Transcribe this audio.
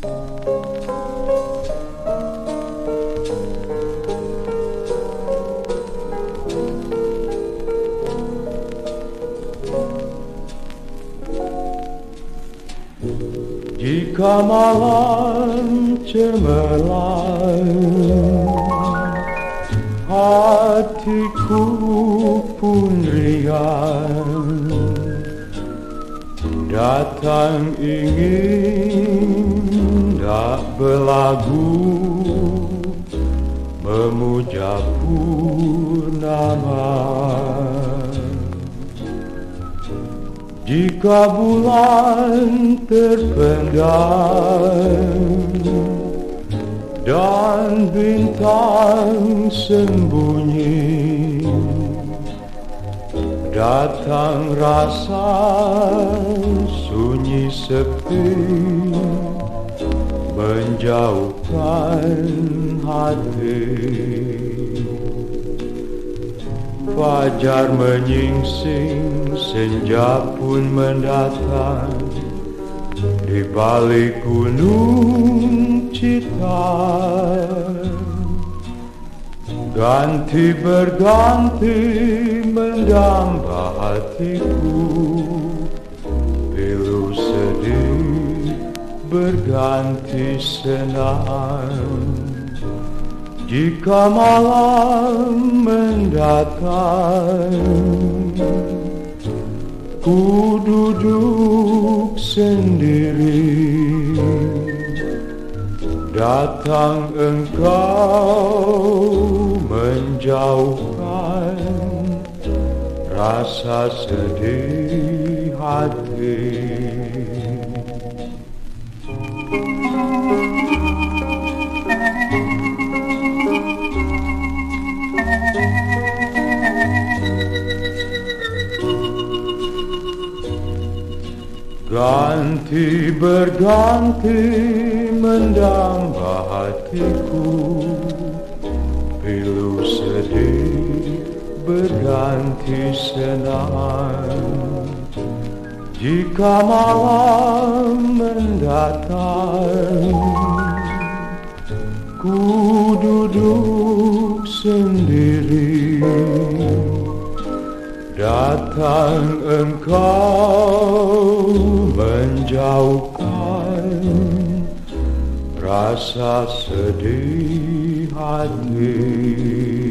Jika malam cemerlang, hatiku pun riang, datang ingin tak berlagu, memuja purnama. Jika bulan terpendam dan bintang sembunyi, datang rasa sunyi sepi, menjauhkan hati. Fajar menyingsing, senja pun mendatang, di balik gunung Cita. Ganti berganti mendamba hatiku, pilu sedih berganti senang. Jika malam mendatang, ku duduk sendiri, datang engkau menjauhkan rasa sedih hati. Ganti berganti mendamba hatiku, pilu sedih berganti senang. Jika malam mendatang, ku duduk sendiri, datang engkau menjauhkan rasa sedih hati.